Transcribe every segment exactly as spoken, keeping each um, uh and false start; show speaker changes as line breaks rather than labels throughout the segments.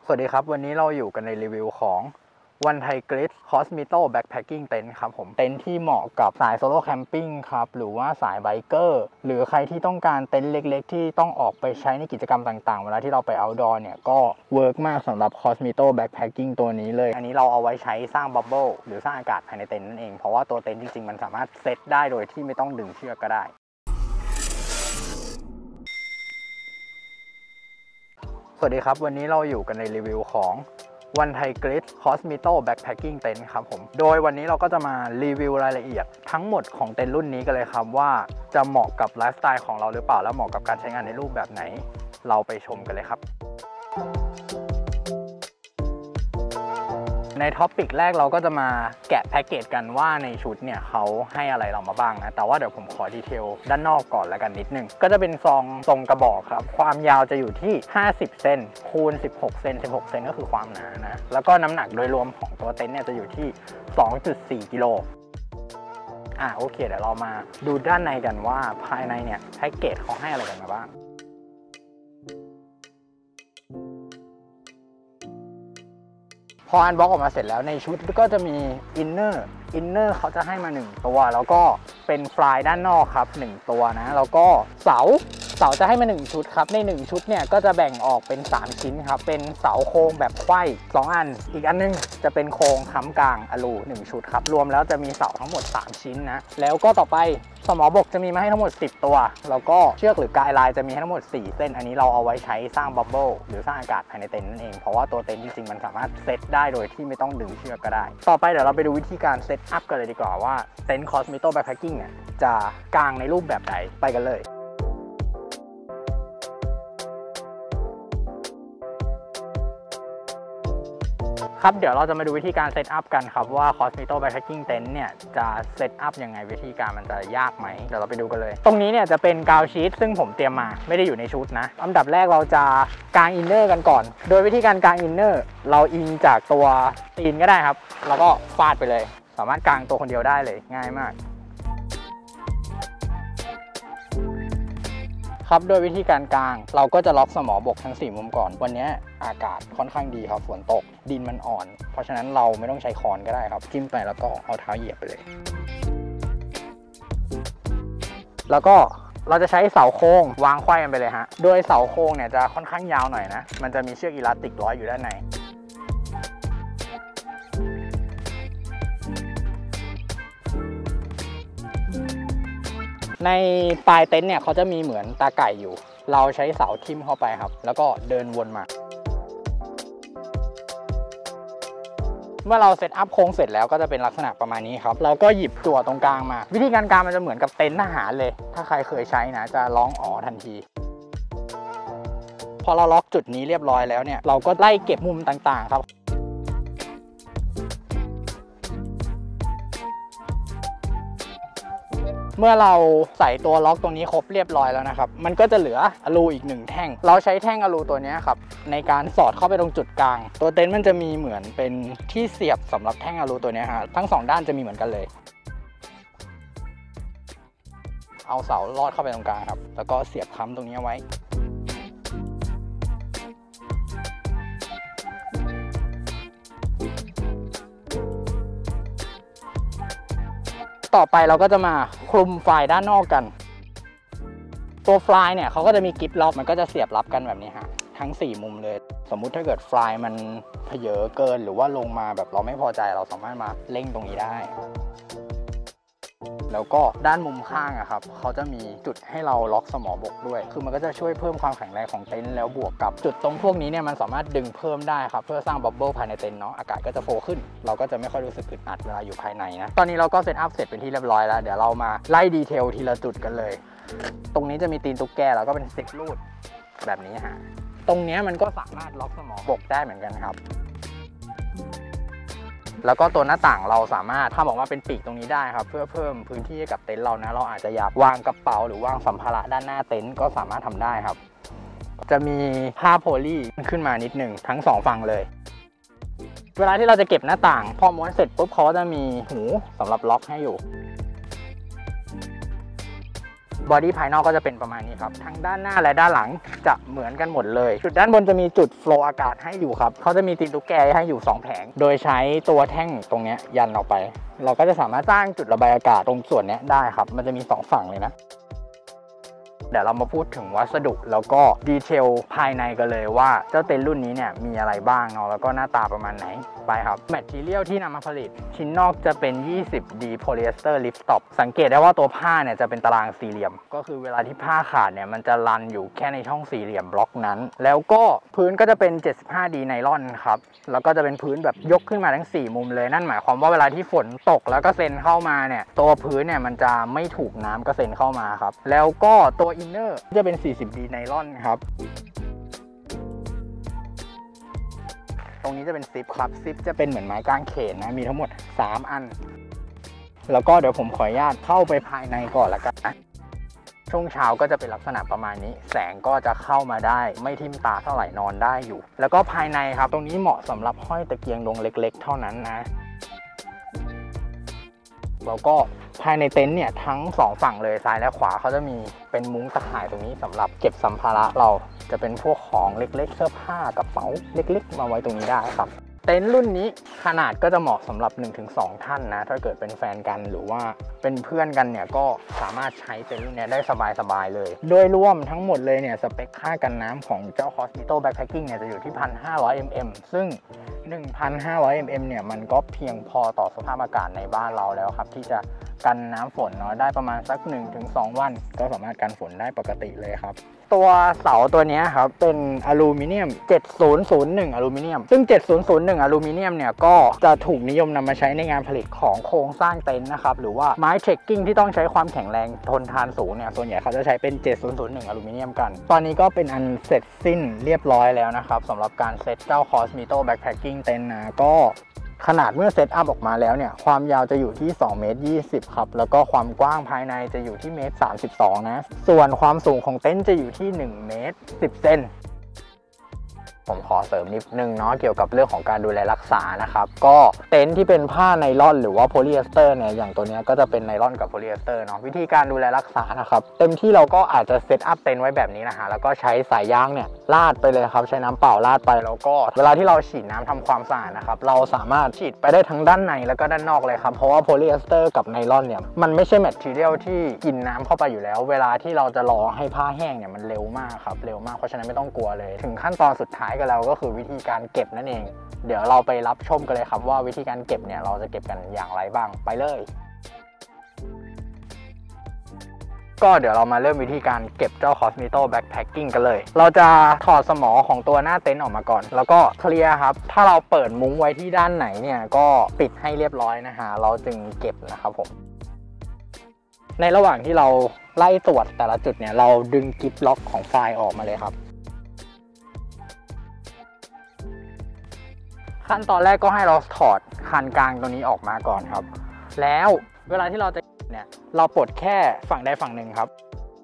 สวัสดีครับวันนี้เราอยู่กันในรีวิวของวันไทยกริดคอสมิโต้แบ็คแพคกิ้งเต็นท์ครับผมเต็นท์ที่เหมาะกับสายโซโล่แคมปิ้งครับหรือว่าสายไบเกอร์หรือใครที่ต้องการเต็นท์เล็กๆที่ต้องออกไปใช้ในกิจกรรมต่างๆเวลาที่เราไปเอาท์ดอร์เนี่ยก็เวิร์กมากสำหรับคอสมิโต้แบ็คแพคกิ้งตัวนี้เลยอันนี้เราเอาไว้ใช้สร้างบับเบิลหรือสร้างอากาศภายในเต็นท์นั่นเองเพราะว่าตัวเต็นท์จริงๆมันสามารถเซตได้โดยที่ไม่ต้องดึงเชือกก็ได้สวัสดีครับวันนี้เราอยู่กันในรีวิวของวันไทยกริดคอสมิโต้แบ็คแพคกิ้งเต็นท์ครับผมโดยวันนี้เราก็จะมารีวิวรายละเอียดทั้งหมดของเต็นท์รุ่นนี้กันเลยครับว่าจะเหมาะกับไลฟ์สไตล์ของเราหรือเปล่าและเหมาะกับการใช้งานในรูปแบบไหนเราไปชมกันเลยครับในท็อปิกแรกเราก็จะมาแกะแพ็กเกจกันว่าในชุดเนี่ยเขาให้อะไรเรามาบ้างนะแต่ว่าเดี๋ยวผมขอดีเทลด้านนอกก่อนแล้วกันนิดนึงก็จะเป็นซองทรงกระบอกครับความยาวจะอยู่ที่ห้าสิบเซนคูณสิบหกเซนสิบหกเซนก็คือความหนานะแล้วก็น้ำหนักโดยรวมของตัวเต็นท์เนี่ยจะอยู่ที่ สองจุดสี่ กิโลอ่ะโอเคเดี๋ยวเรามาดูด้านในกันว่าภายในเนี่ยแพ็กเกจเขาให้อะไรกันมาบ้างพออันบล็อกออกมาเสร็จแล้วในชุดก็จะมีอินเนอร์อินเนอร์เขาจะให้มาหนึ่งตัวแล้วก็เป็นฟลายด้านนอกครับหนึ่งตัวนะแล้วก็เสาเสาจะให้มาหนึ่งชุดครับในหนึ่งชุดเนี่ยก็จะแบ่งออกเป็นสามชิ้นครับเป็นเสาโครงแบบไขว้สองอันอีกอันนึงจะเป็นโครงค้ำกลางอลูหนึ่งชุดครับรวมแล้วจะมีเสาทั้งหมดสามชิ้นนะแล้วก็ต่อไปสมอบกจะมีมาให้ทั้งหมดสิบตัวแล้วก็เชือกหรือกายลายจะมีให้ทั้งหมดสี่เส้นอันนี้เราเอาไว้ใช้สร้างบับเบิลหรือสร้างอากาศภายในเต็นท์นั่นเองเพราะว่าตัวเต็นท์จริงๆมันสามารถเซตได้โดยที่ไม่ต้องดึงเชือกก็ได้ต่อไปเดี๋ยวเราไปดูวิธีการเซตอัพกันเลยดีกว่าว่าเต็นท์คอสมิโต้แบ็คแพคกิ้งเนี่ยจะกางในรูปแบบใดไปกันเลยครับเดี๋ยวเราจะมาดูวิธีการเซตอัพกันครับว่า Cosmito Backpacking Tent เนี่ยจะเซตอัพยังไงวิธีการมันจะยากไหมเดี๋ยวเราไปดูกันเลยตรงนี้เนี่ยจะเป็นกาวชีทซึ่งผมเตรียมมาไม่ได้อยู่ในชุดนะอันดับแรกเราจะกางอินเนอร์กันก่อนโดยวิธีการกางอินเนอร์เราอิงจากตัวตีนก็ได้ครับแล้วก็ฟาดไปเลยสามารถกางตัวคนเดียวได้เลยง่ายมากครับโดยวิธีการกางเราก็จะล็อกสมอบกทั้งสี่มุมก่อนวันนี้อากาศค่อนข้างดีครับฝนตกดินมันอ่อนเพราะฉะนั้นเราไม่ต้องใช้ค้อนก็ได้ครับจิ้มไปแล้วก็เอาเท้าเหยียบไปเลยแล้วก็เราจะใช้เสาโค้งวางไขว้กันไปเลยฮะโดยเสาโค้งเนี่ยจะค่อนข้างยาวหน่อยนะมันจะมีเชือกอีลาสติกร้อยอยู่ด้านในในปลายเต็นท์เนี่ยเขาจะมีเหมือนตาไก่อยู่เราใช้เสาทิ่มเข้าไปครับแล้วก็เดินวนมาเมื่อเราเซตอัพโครงเสร็จแล้วก็จะเป็นลักษณะประมาณนี้ครับเราก็หยิบจั่วตรงกลางมาวิธีการกางมันจะเหมือนกับเต็นท์ทหารเลยถ้าใครเคยใช้นะจะร้องอ๋อทันทีพอเราล็อกจุดนี้เรียบร้อยแล้วเนี่ยเราก็ไล่เก็บมุมต่างๆครับเมื่อเราใส่ตัวล็อกตรงนี้ครบเรียบร้อยแล้วนะครับมันก็จะเหลืออลูอีกหนึ่งแท่งเราใช้แท่งอลูตัวนี้ครับในการสอดเข้าไปตรงจุดกลางตัวเต็นท์มันจะมีเหมือนเป็นที่เสียบสำหรับแท่งอลูตัวนี้ฮะทั้งสองด้านจะมีเหมือนกันเลยเอาเสาลอดเข้าไปตรงกลางครับแล้วก็เสียบค้ำตรงนี้ไว้ต่อไปเราก็จะมาคลุมไฟด้านนอกกันตัวฟลายเนี่ยเขาก็จะมีกิฟต์ล็อกมันก็จะเสียบรับกันแบบนี้ฮะทั้งสี่มุมเลยสมมุติถ้าเกิดฟลายมันเผยเกินหรือว่าลงมาแบบเราไม่พอใจเราสามารถมาเร่งตรงนี้ได้แล้วก็ด้านมุมข้างอะครับเขาจะมีจุดให้เราล็อกสมอบกด้วยคือมันก็จะช่วยเพิ่มความแข็งแรงของเต็นท์แล้วบวกกับจุดตรงพวกนี้เนี่ยมันสามารถดึงเพิ่มได้ครับเพื่อสร้างบับเบิ้ลภายในเต็นท์เนาะอากาศก็จะโฟขึ้นเราก็จะไม่ค่อยรู้สึกอึดอัดเวลาอยู่ภายในนะตอนนี้เราก็เซตอัพเสร็จเป็นที่เรียบร้อยแล้วเดี๋ยวเรามาไล่ดีเทลทีละจุดกันเลยตรงนี้จะมีตีนตุ๊กแกแล้วก็เป็นสติ๊กรูดแบบนี้ฮะตรงนี้มันก็สามารถล็อกสมอบกได้เหมือนกันครับแล้วก็ตัวหน้าต่างเราสามารถทำออกมาเป็นปีกตรงนี้ได้ครับเพื่อเพิ่มพื้นที่ให้กับเต็นท์เรานะเราอาจจะอยากวางกระเป๋าหรือวางสัมภาระด้านหน้าเต็นท์ก็สามารถทำได้ครับจะมีผ้าโพลีขึ้นมานิดหนึ่งทั้งสองฝั่งเลยเวลาที่เราจะเก็บหน้าต่างพอม้วนเสร็จปุ๊บเขาจะมีหูสำหรับล็อกให้อยู่บอดี้ภายนอกก็จะเป็นประมาณนี้ครับทั้งด้านหน้าและด้านหลังจะเหมือนกันหมดเลยจุดด้านบนจะมีจุดโฟลว์อากาศให้อยู่ครับเขาจะมีตีนตุ๊กแกให้อยู่สองแผงโดยใช้ตัวแท่งตรงนี้ยันออกไปเราก็จะสามารถสร้างจุดระบายอากาศตรงส่วนนี้ได้ครับมันจะมีสองฝั่งเลยนะเดี๋ยวเรามาพูดถึงวัสดุแล้วก็ดีเทลภายในกันเลยว่าเจ้าเต็นท์รุ่นนี้เนี่ยมีอะไรบ้างเนาะแล้วก็หน้าตาประมาณไหนไปครับแมททีเรียลที่นำมาผลิตชิ้นนอกจะเป็น ยี่สิบดี polyester liftop สังเกตได้ว่าตัวผ้าเนี่ยจะเป็นตารางสี่เหลี่ยมก็คือเวลาที่ผ้าขาดเนี่ยมันจะรันอยู่แค่ในช่องสี่เหลี่ยมบล็อกนั้นแล้วก็พื้นก็จะเป็น เจ็ดสิบห้าดี ไนลอนครับแล้วก็จะเป็นพื้นแบบยกขึ้นมาทั้งสี่มุมเลยนั่นหมายความว่าเวลาที่ฝนตกแล้วก็เซ็นเข้ามาเนี่ยตัวพื้นเนี่ยมันจะไม่ถูกน้ำกระเซ็นเข้ามาครับแล้วก็ตัวอินเนอร์จะเป็น สี่สิบดี ไนลอนครับตรงนี้จะเป็นซิปครับซิปจะเป็นเหมือนไม้กางเขนนะมีทั้งหมดสามอันแล้วก็เดี๋ยวผมขออนุญาตเข้าไปภายในก่อนละกันนะช่วงเช้าก็จะเป็นลักษณะประมาณนี้แสงก็จะเข้ามาได้ไม่ทิ่มตาเท่าไหร่นอนได้อยู่แล้วก็ภายในครับตรงนี้เหมาะสำหรับห้อยตะเกียงดวงเล็กๆเท่านั้นนะแล้วก็ภายในเต็นท์เนี่ยทั้งสองฝั่งเลยซ้ายและขวาเขาจะมีเป็นมุ้งตะข่ายตรงนี้สำหรับเก็บสัมภาระเราจะเป็นพวกของเล็กๆเสื้อผ้ากระเป๋าเล็กๆมาไว้ตรงนี้ได้ครับเต็นท์รุ่นนี้ขนาดก็จะเหมาะสำหรับ หนึ่งถึงสอง ท่านนะถ้าเกิดเป็นแฟนกันหรือว่าเป็นเพื่อนกันเนี่ยก็สามารถใช้เต็นท์รุ่นนี้ได้สบายๆเลยโดยรวมทั้งหมดเลยเนี่ยสเปคค่ากันน้ำของเจ้า Cosmito Backpacking เนี่ยจะอยู่ที่ หนึ่งพันห้าร้อย มิลลิลิตร ซึ่ง หนึ่งพันห้าร้อย มิลลิลิตร เนี่ยมันก็เพียงพอต่อสภาพอากาศในบ้านเราแล้วครับที่จะกันน้ำฝนเนาะได้ประมาณสัก หนึ่งถึงสอง วันก็สามารถกันฝนได้ปกติเลยครับตัวเสาตัวนี้ครับเป็นอลูมิเนียมเจ็ดศูนย์ศูนย์หนึ่งอลูมิเนียมซึ่งเจ็ดศูนย์ศูนย์หนึ่งอลูมิเนียมเนี่ยก็จะถูกนิยมนำมาใช้ในงานผลิตของโครงสร้างเต็นท์นะครับหรือว่าไม้เทรคกิ้งที่ต้องใช้ความแข็งแรงทนทานสูงเนี่ยส่วนใหญ่เขาจะใช้เป็นเจ็ดศูนย์ศูนย์หนึ่งอลูมิเนียมกันตอนนี้ก็เป็นอันเสร็จสิ้นเรียบร้อยแล้วนะครับสำหรับการเซตเจ้า Cosmito Backpacking เต็นท์นะก็ขนาดเมื่อเซตอัพออกมาแล้วเนี่ยความยาวจะอยู่ที่สองเมตรยี่สิบครับแล้วก็ความกว้างภายในจะอยู่ที่เมตรสามสิบสองนะส่วนความสูงของเต็นท์จะอยู่ที่หนึ่งเมตรสิบเซนผมขอเสริมนิดนึงเนาะเกี่ยวกับเรื่องของการดูแลรักษานะครับก็เต็นท์ที่เป็นผ้าไนลอนหรือว่าโพลีเอสเตอร์เนี่ยอย่างตัวนี้ก็จะเป็นไนลอนกับโพลีเอสเตอร์เนาะวิธีการดูแลรักษานะครับเต็มที่เราก็อาจจะเซตอัพเต็นท์ไว้แบบนี้นะฮะแล้วก็ใช้สายยางเนี่ยลาดไปเลยครับใช้น้ำเปล่าลาดไปแล้วก็เวลาที่เราฉีดน้ำทำความสะอาดนะครับเราสามารถฉีดไปได้ทั้งด้านในแล้วก็ด้านนอกเลยครับเพราะว่าโพลีเอสเตอร์กับไนลอนเนี่ยมันไม่ใช่แมททีเรียลที่กินน้ำเข้าไปอยู่แล้วเวลาที่เราจะรอให้ผ้าแห้งเนี่ยมันเร็วมากครับเร็วมากเพราะฉะนั้นไม่ต้องกลัวเลยถึงขั้นตอนสุดท้ายกันแล้วก็คือวิธีการเก็บนั่นเองเดี๋ยวเราไปรับชมกันเลยครับว่าวิธีการเก็บเนี่ยเราจะเก็บกันอย่างไรบ้างไปเลยก็เดี๋ยวเรามาเริ่มวิธีการเก็บเจ้า Cosmito Backpacking กันเลยเราจะถอดสมอของตัวหน้าเต็นท์ออกมาก่อนแล้วก็เคลียร์ครับถ้าเราเปิดมุ้งไว้ที่ด้านไหนเนี่ยก็ปิดให้เรียบร้อยนะฮะเราจึงเก็บนะครับผมในระหว่างที่เราไล่ตรวจแต่ละจุดเนี่ยเราดึงกิ๊บล็อกของไฟล์ออกมาเลยครับขั้นตอนแรกก็ให้เราถอดคันกลางตัวนี้ออกมาก่อนครับแล้วเวลาที่เราจะเนี่ยเราปลดแค่ฝั่งใดฝั่งหนึ่งครับ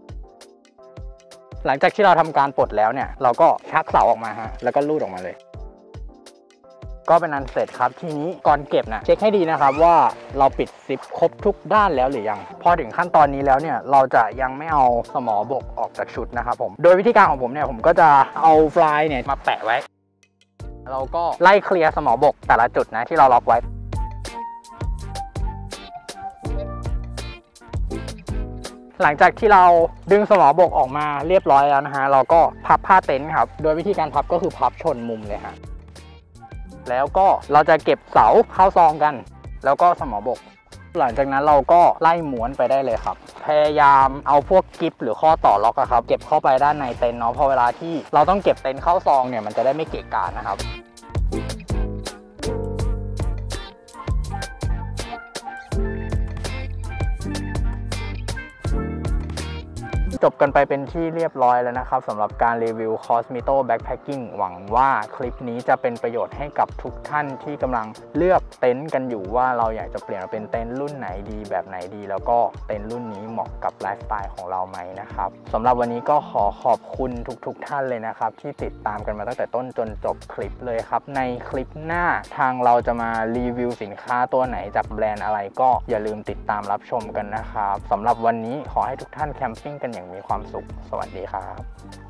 หลังจากที่เราทำการปลดแล้วเนี่ยเราก็ชักเสาออกมาฮะแล้วก็ลูดออกมาเลยก็เป็นอันเสร็จครับทีนี้ก่อนเก็บนะเช็คให้ดีนะครับว่าเราปิดซิปครบทุกด้านแล้วหรือยังพอถึงขั้นตอนนี้แล้วเนี่ยเราจะยังไม่เอาสมอบกออกจากชุดนะครับผมโดยวิธีการของผมเนี่ยผมก็จะเอาฟลายเนี่ยมาแปะไว้เราก็ไล่เคลียร์สมอบกแต่ละจุดนะที่เราล็อกไว้หลังจากที่เราดึงสมอบกออกมาเรียบร้อยแล้วนะฮะเราก็พับผ้าเต็นท์ครับโดยวิธีการพับก็คือพับชนมุมเลยฮะแล้วก็เราจะเก็บเสาเข้าซองกันแล้วก็สมอบกหลังจากนั้นเราก็ไล่ม้วนไปได้เลยครับพยายามเอาพวกกิ๊บหรือข้อต่อล็อกอะครับเก็บเข้าไปด้านในเต็นท์เนาะพอเวลาที่เราต้องเก็บเต็นท์เข้าซองเนี่ยมันจะได้ไม่เกะกะนะครับจบกันไปเป็นที่เรียบร้อยแล้วนะครับสำหรับการรีวิว Cosmito Backpacking หวังว่าคลิปนี้จะเป็นประโยชน์ให้กับทุกท่านที่กำลังเลือกเต็นท์กันอยู่ว่าเราอยากจะเปลี่ยนมาเป็นเต็นท์รุ่นไหนดีแบบไหนดีแล้วก็เต็นท์รุ่นนี้เหมาะกับไลฟ์สไตล์ของเราไหมนะครับสำหรับวันนี้ก็ขอขอบคุณทุกๆท่านเลยนะครับที่ติดตามกันมาตั้งแต่ต้นจนจบคลิปเลยครับในคลิปหน้าทางเราจะมารีวิวสินค้าตัวไหนจากแบรนด์อะไรก็อย่าลืมติดตามรับชมกันนะครับสำหรับวันนี้ขอให้ทุกท่านแคมปิ้งกันอย่างมีความสุขสวัสดีครับ